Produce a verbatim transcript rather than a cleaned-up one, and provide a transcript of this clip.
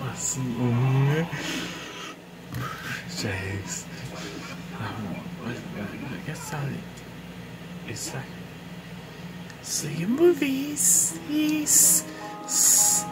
James. Um, I guess I, it's like seeing movies. Yes.